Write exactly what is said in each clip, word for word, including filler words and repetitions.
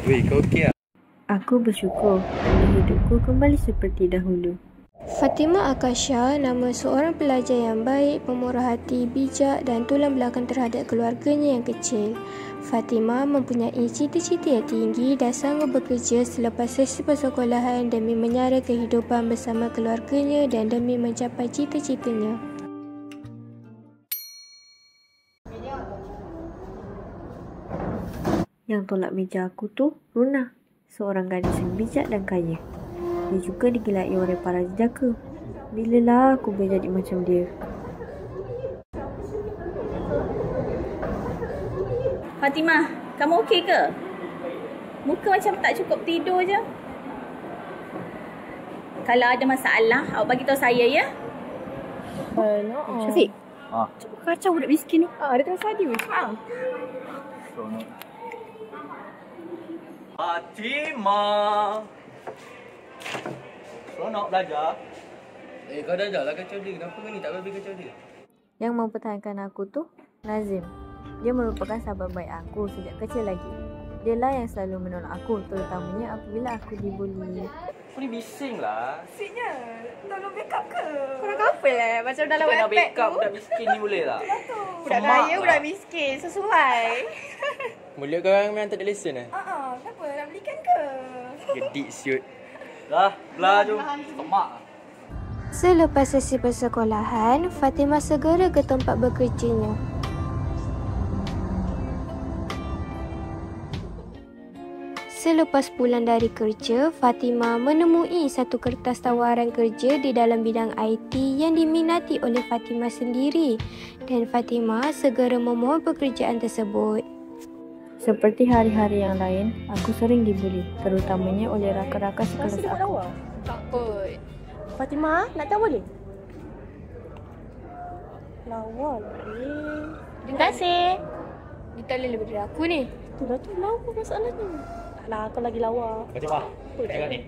Weh, kau okey tak? Aku bersyukur kerana hidupku kembali seperti dahulu. Fatimah Akasha, nama seorang pelajar yang baik, pemurah hati, bijak dan tulang belakang terhadap keluarganya yang kecil. Fatimah mempunyai cita-cita yang tinggi dan sanggup bekerja selepas sesi persekolahan demi menyara kehidupan bersama keluarganya dan demi mencapai cita-citanya. Yang tolak meja aku tu, Runa, seorang gadis yang bijak dan kaya. Dia juga digelai oleh para jejaka. Bilalah aku boleh jadi macam dia? Fatimah, kamu okey ke? Muka macam tak cukup tidur je. Kalau ada masalah, awak bagi tahu saya ya. Alah. Syafiq, Ha. cuba kacau budak miskin ni. Ah, dia tengah study weh. Ah. Seronok. Fatimah. Seronok belajar. Eh, kau dah dah lah kacau dia. Kenapa kau ni tak habis kacau dia? Yang mempertahankan aku tu, Nazim. Dia merupakan sahabat baik aku sejak kecil lagi. Dialah yang selalu menolak aku, terutamanya apabila aku dibuli. Kau ni bising lah. Asiknya. Tolong backup ke? Korang couple lah. Macam dalam Kau nak webpad backup tu. budak miskin ni boleh tak? Budak Semak kaya, lah. budak miskin. Sesuai. Mulut kau orang memang tak ada lesen eh? Ah, kenapa? Nak belikan ke? Gedik siut. Dah, belah jom. Semak. Selepas sesi persekolahan, Fatimah segera ke tempat bekerjanya. Selepas pulang dari kerja, Fatimah menemui satu kertas tawaran kerja di dalam bidang I T yang diminati oleh Fatimah sendiri dan Fatimah segera memohon pekerjaan tersebut. Seperti hari-hari yang lain, aku sering dibuli, terutamanya oleh rakan-rakan sekelas aku. Takut. Fatimah, nak tahu boleh? Lawa boleh. Terima kasih. Dia tak boleh lebih dari aku ni. Itulah tu lawa masalahnya. Taklah, aku lagi lawa. Fatimah, tengok ni.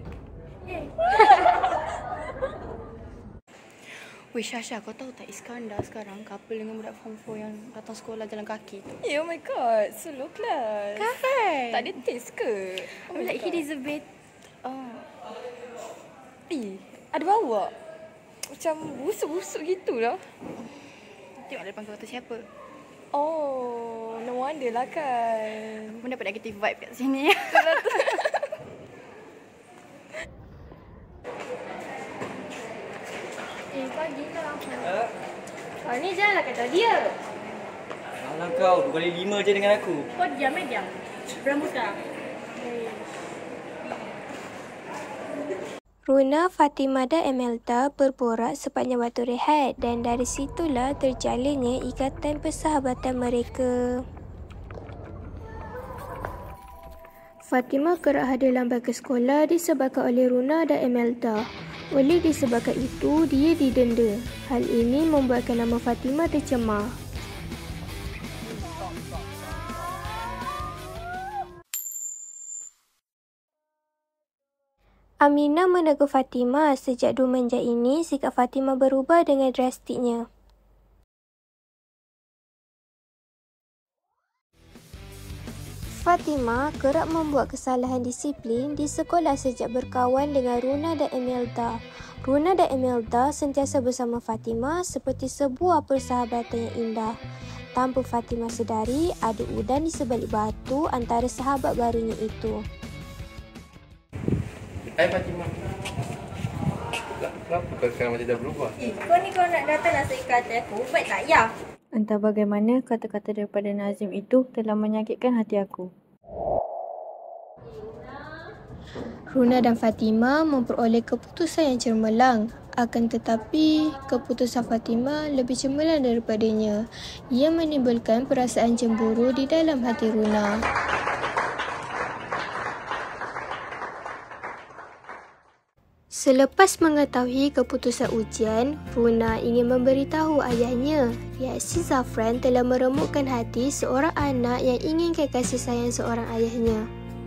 Weh Syasha, kau tahu tak Iskandar sekarang couple dengan budak form four yang datang sekolah jalan kaki tu? Yeah, oh my god. So low class. Kan? Tak ada taste ke? I mean, like he deserve it. Ah. Eh, ada bawa. Macam busuk-busuk gitulah. Tengok depan kau tu siapa? Oh, no wonder lah kan. Aku pun dapat negative vibe kat sini. Eh, pagi lah. Eh? Kau ni janganlah kata dia. Alah kau, dua kali lima je dengan aku. Kau diam eh diam. Berambut sekarang. Runa, Fatimah dan Emelda berborak sepanjang waktu rehat dan dari situlah terjalinnya ikatan persahabatan mereka. Fatimah kerap hadir lambat ke sekolah disebabkan oleh Runa dan Emelda. Oleh disebabkan itu, dia didenda. Hal ini membuatkan nama Fatimah tercemar. Aminah menegur Fatimah. Sejak dua menjak ini, sikap Fatimah berubah dengan drastiknya. Fatimah kerap membuat kesalahan disiplin di sekolah sejak berkawan dengan Runa dan Emelda. Runa dan Emelda sentiasa bersama Fatimah seperti sebuah persahabatan yang indah. Tanpa Fatimah sedari, ada udan di sebalik batu antara sahabat barunya itu. Hai Fatimah. Kenapa kau sekarang macam dah berubah? Eh, kau ni kau nak datang nak seikat aku. Baik tak? Ya. Entah bagaimana kata-kata daripada Nazim itu telah menyakitkan hati aku. Runa dan Fatimah memperoleh keputusan yang cemerlang. Akan tetapi, keputusan Fatimah lebih cemerlang daripadanya. Ia menimbulkan perasaan cemburu di dalam hati Runa. Selepas mengetahui keputusan ujian, Runa ingin memberitahu ayahnya. Reaksi Zafran telah meremukkan hati seorang anak yang inginkan kasih sayang seorang ayahnya.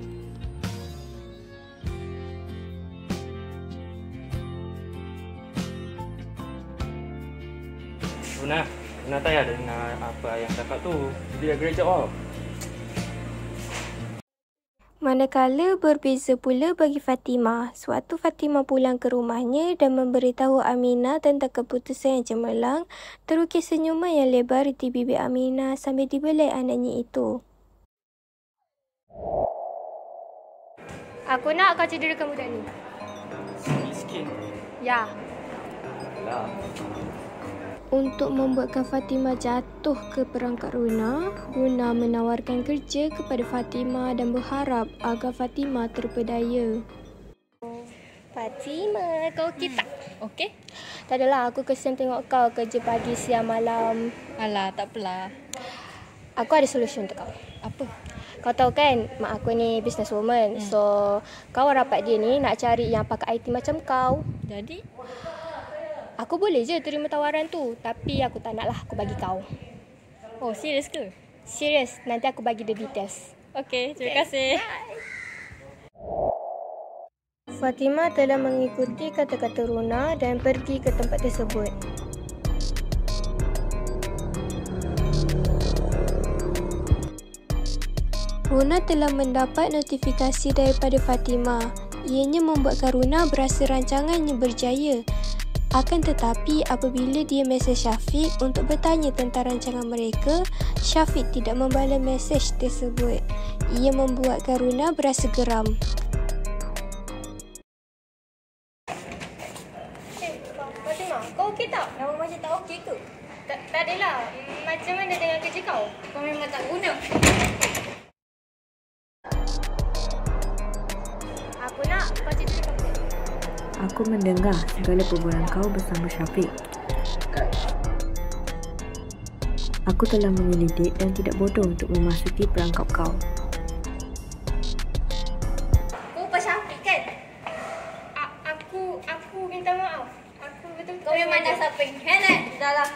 Runa, Runa tak payah dengar apa yang cakap tu. Dia great job. Manakala berbeza pula bagi Fatimah. Sewaktu Fatimah pulang ke rumahnya dan memberitahu Aminah tentang keputusan yang cemerlang, terukis senyuman yang lebar di bibir Aminah sambil dibelai anaknya itu. Aku nak kau cederakan budak ni. Miskin. Ya. Alah. Untuk membuatkan Fatimah jatuh ke perangkap Runa, Runa menawarkan kerja kepada Fatimah dan berharap agar Fatimah terpedaya. Fatimah, kau okey tak? Okey? Tak adalah, aku kesian tengok kau kerja pagi, siang, malam. Alah, tak apalah. Aku ada solusi untuk kau. Apa? Kau tahu kan, mak aku ni businesswoman. Hmm. So, kawan rapat dia ni nak cari yang pakai I T macam kau. Jadi? Aku boleh je terima tawaran tu. Tapi aku tak nak lah, aku bagi kau. Oh, serius ke? Serius, nanti aku bagi the details. Okey, terima kasih. Fatimah telah mengikuti kata-kata Runa dan pergi ke tempat tersebut. Runa telah mendapat notifikasi daripada Fatimah. Ianya membuatkan Runa berasa rancangannya berjaya. Akan tetapi apabila dia mesej Syafiq untuk bertanya tentang rancangan mereka, Syafiq tidak membalas mesej tersebut. Ia membuatkan Runa berasa geram. Eh, Fatimah, kau okey tak? Nama macam tak okey ke? Tak, tak adalah. Macam mana dengan kerja kau? Kau memang tak guna. Aku nak kau cerita kat dia. Aku mendengar segala perbualan kau bersama Syafiq. Aku telah menyelidik dan tidak bodoh untuk memasuki perangkap kau. Kau Pak Syafiq kan? A- aku aku minta maaf. Aku betul-betul kau memang dah sampai. Henet. Dah lah.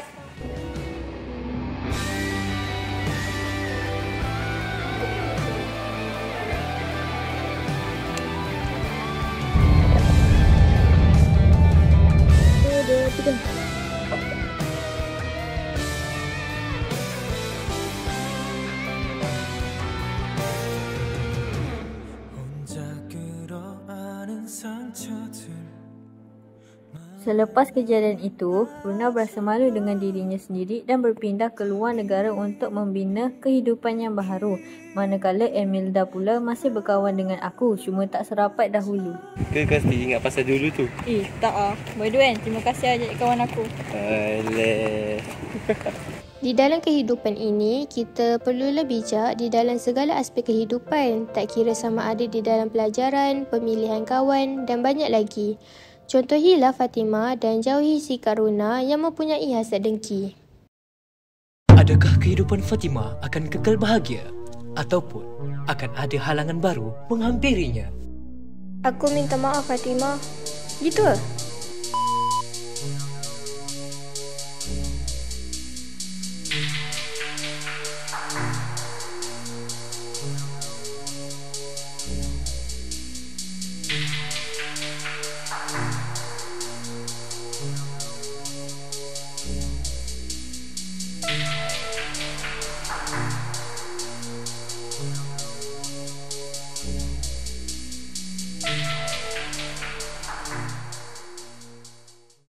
Tiga. Selepas kejadian itu, Runa berasa malu dengan dirinya sendiri dan berpindah ke luar negara untuk membina kehidupan yang baharu. Manakala Emilda pula masih berkawan dengan aku, cuma tak serapat dahulu. Ke kau still ingat pasal dulu tu? Eh, tak ah. Bodoh kan? Terima kasih ajak kawan aku. Alah. Di dalam kehidupan ini, kita perlulah bijak di dalam segala aspek kehidupan, tak kira sama ada di dalam pelajaran, pemilihan kawan dan banyak lagi. Contohilah Fatimah dan jauhi sikap Runa yang mempunyai hasad dengki. Adakah kehidupan Fatimah akan kekal bahagia? Ataupun akan ada halangan baru menghampirinya? Aku minta maaf Fatimah. Gitu ke?